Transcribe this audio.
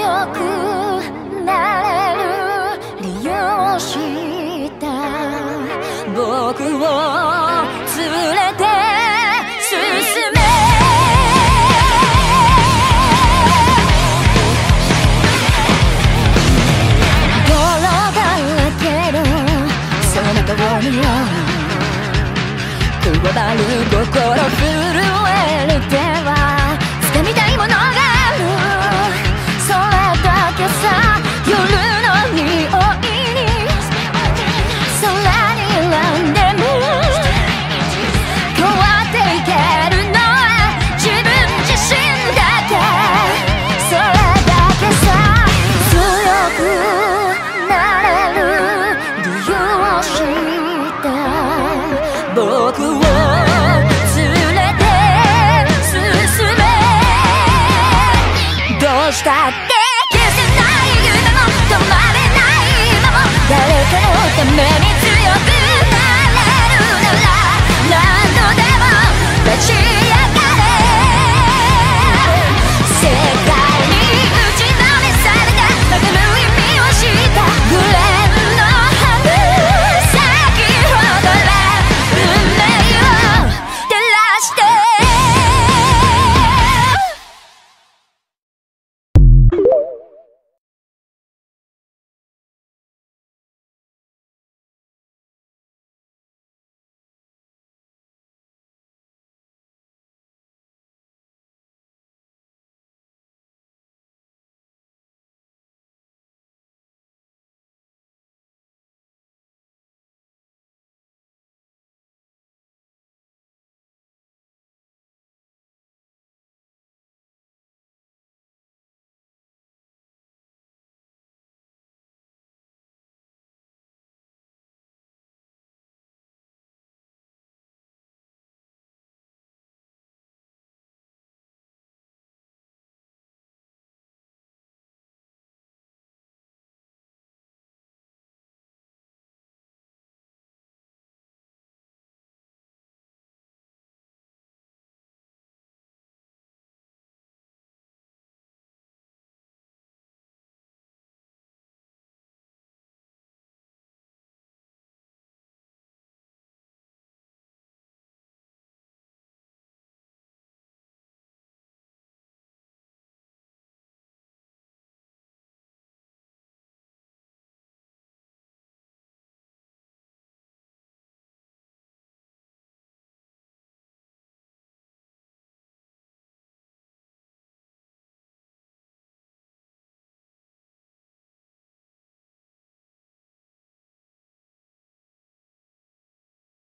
くなれる理由を知った僕を連れて進め泥だらけのその通りをくわばる心震える手は掴みたいものがあるそれだけさ夜の匂いに空にランでも変わっていけるのは自分自身だけそれだけさ強くなれる理由を知った僕を連れて進めどうしたって消せない夢も止まれない今も誰かのために強くなれるなら何度でも立ち上がる